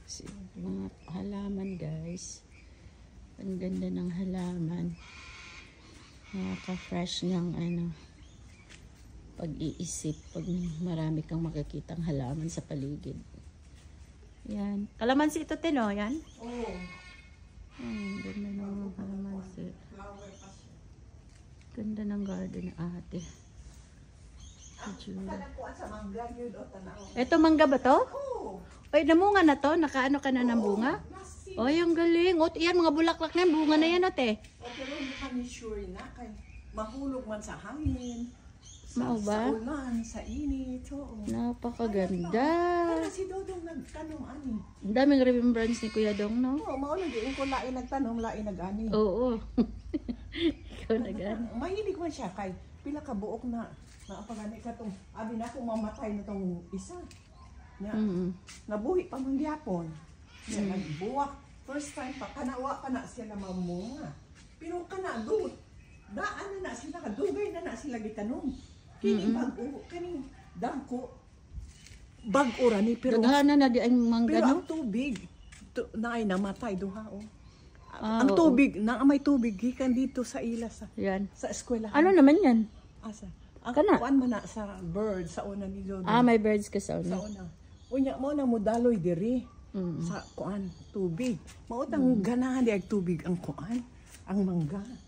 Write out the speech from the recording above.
Mga halaman guys. Ang ganda ng halaman. Nakaka-fresh ng ano, pag-iisip pag marami kang makikitang halaman sa paligid. Yan. Kalamansi ito, Tino, yan? Oo. Ganda ng kalamansi. Ganda ng garden ate. Ito mangga ba to? Oo. Ay, namunga na to? Nakaano ka na ng bunga? Ay, ang galing. O, yan, mga bulaklak na yan. Bunga na yan, ate. Pero hindi kami sure na kay mahulog man sa hangin. Mao ba? Sa ulan, sa init. Oo. Napakaganda. Kaya si Dodong nagtanong ani. Ang daming remembrance ni Kuya Dong, no? Oo, mauna din ko lain nagtanong, lain nag-ani. Oo. Ikaw nag-ano. Mahilig man siya kay pila ka buok na naapagani ka tong abi na kung mamatay na tong isa. Nya. Nabuhi pa man gyapon. Nya nagbuwak first time pa kanawa pa na siya na mamunga. Pero kana do daan na sila kadugay na sila gitanom. Kini bag-o kani dagko bag-o ra ni pero Daghana na di ay mangga, pero no? ang tubig na ay namatay duha o. Ang tubig, na may tubig gikan dito sa ila Yan. sa eskwela. Ano naman yan? Asa? Ang Kana? kuan man na sa bird sa una ni Dodo. May birds ka sa Sa una. una. Unya mo na mo daloy diri sa kuan tubig. Mao tang ganahan di ag tubig ang kuan, ang mangga.